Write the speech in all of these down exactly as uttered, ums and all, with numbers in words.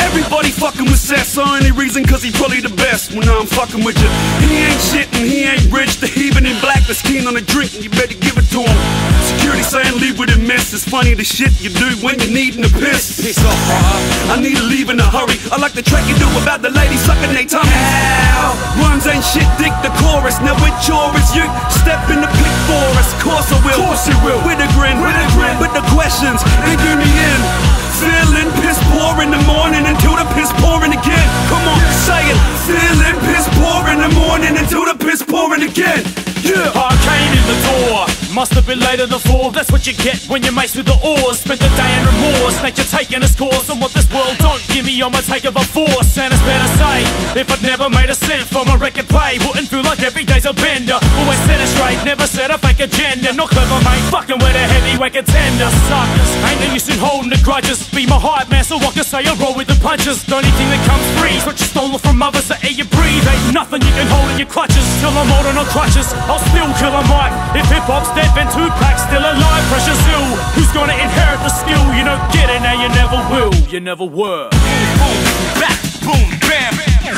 Everybody fucking with Seth, so only reason cause he probably the best. When I'm fucking with you, he ain't shit and he ain't rich. The heathen in black that's keen on a drink and you better give it to him. Security saying leave with a miss. It's funny the shit you do when you're needing a piss. Piss off, brother. I need to leave in a hurry. I like the track you do about the lady sucking they tummy. Ow. Rhymes ain't shit, dig the chorus. Now with yours, you step in the pit for us. Course I will, course you will. With a grin, with a grin. But the questions, they do me in. Feeling piss poor in the morning until the piss pouring again. Come on, say it. Feeling piss poor in the morning until the piss pouring again. Yeah. I came in the door, must have been later than four. That's what you get when you're maced with the oars. Spent the day in remorse, nature taking its course. And what this world don't give me on my take of a force. And it's better say, if I'd never made a cent from a record play, wouldn't feel like every day's a bender. Always set it straight, never set a fake agenda. Not clever mate, fucking with a heavyweight contender. Suckers, ain't no use in holding the grudges. Be my hype man so I can say I roll with the punches. The only thing that comes free is what you stole from others. So air you breathe, ain't nothing you can hold in your clutches. Till I'm holding on crutches, I'll still kill a mic. If hip-hop's dead, then Tupac's still alive. Pressure still, who's gonna inherit the skill? You don't get it now, you never will. You never were. Boom, boom, back, boom, bam.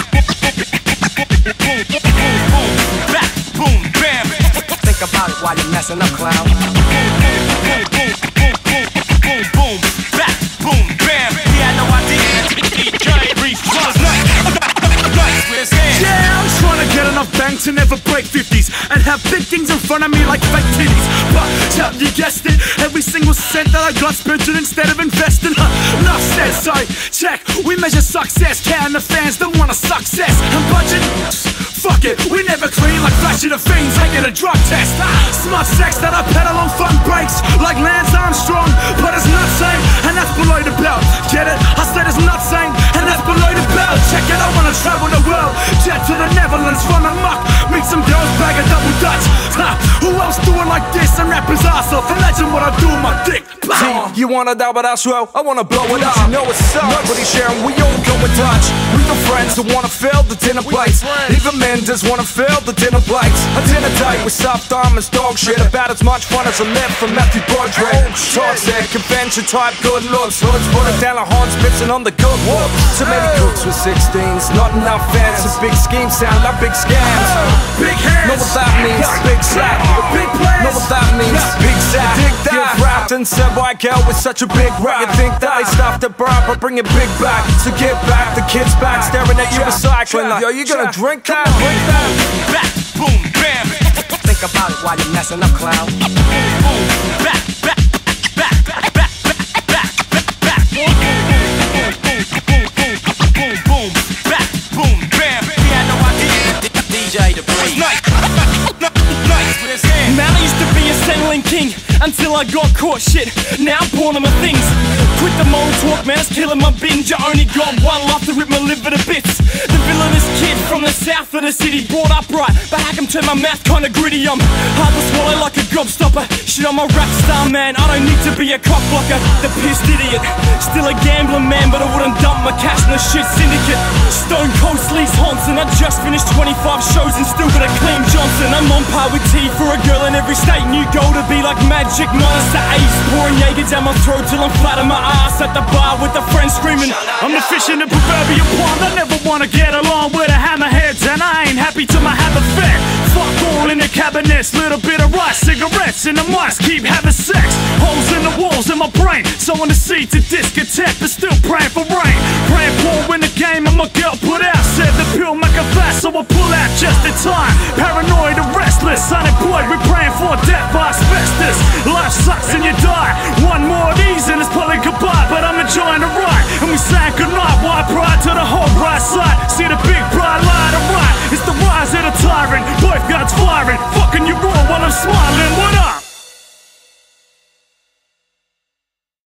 Boom, boom, back, boom, bam. Think about it while you're messing up, clown. Boom, boom, boom, boom, boom, boom, boom, back, boom, bam. He had no idea. D J Reef was nice. Nice with his hands. Yeah, I'm trying to get enough bank to never break fifties and have big things in front of me like fake titties. But yeah, you guessed it, every single cent that I got spent it instead of investing. Huh, enough said, sorry, check. We measure success, counting the fans that want a success. And budget, fuck it, we never clean like flashing the fiends. I get a drug test. Smart sex that I pedal on fun breaks like Lance Armstrong, but it's not same, and that's below the belt. Get it? I said it's not same, and that's below the belt. Check it, I wanna travel the world, jet to the Netherlands, run amok, meet some girls, bag a double Dutch. Ha, who else doing like this and rap his ass off? Imagine what I do with my dick. See, you wanna die, but I swear I wanna blow it up. You know it's up. Nobody sharing, we all go in touch. We the friends who wanna fill the dinner plates. Even men just wanna fill the dinner plates. A dinner date with soft diamonds, dog shit. About as much fun as a lift from Matthew Broderick. Toxic, convention type, good looks. Hoods put it down a horn, spitting on the good whoop. Too many cooks with sixteens, not enough fans. So big schemes sound like big scams. Big hands. Know what that means? Big slap. Big plans. Know what that means? Big zap. Dig that. Get wrapped and said why girl with such a big rap. You think that they stuffed the bar, but bring it big back. So get back, the kids back, staring at you recycling like, yo, you gonna drink that? Drink that. Back, boom, bam. Think about it while you're messing up, clown. Boom, boom, back, back, back, back, back, back, back, back. Boom, boom, boom, boom, boom, boom, boom, back, boom, bam. He had no idea. D J the breeze. Nice, nice with his hands. Man, I used to be a settling king until I got caught, shit. Now I'm pulling my things. Quit the moral talk, man, it's killing my binge. I only got one life to rip my liver to bits. The villainous kid from the south of the city, brought up right, but how come turn my mouth kinda gritty? I'm hard to swallow like a gobstopper. Shit, I'm a rap star, man, I don't need to be a cock blocker. The pissed idiot, still a gambler, man, but I wouldn't dump my cash in the shit syndicate. Stone Cold Sleaze Honson, I just finished twenty-five shows and still got a clean Johnson. I'm on par with T for a girl in every state. New goal to be like magic, minus the ace. Pouring Jaeger down my throat till I'm flat on my ass at the bar with a friend screaming, I'm the fish in the proverbial pond. I never wanna get along with the hammerheads, and I ain't happy till my habit fed. Fuck all in the cabinets, little bit of rice, cigarettes in the mice, keep having sex. Holes in the walls in my brain, sowing the seed to discotheque, but still praying for rain. Praying for win the game and my girl put out. Said the pill make her fast, so I pull out just in time. Paranoid and restless, unemployed, we're praying for death by asbestos. Life sucks and you die. One more of these and it's probably goodbye, but I'm enjoying the ride. And we sang goodnight, wide pride to the whole right side. See the big bright light of right, it's the rise of the tyrant. Both guns firing, fucking you raw while I'm smiling.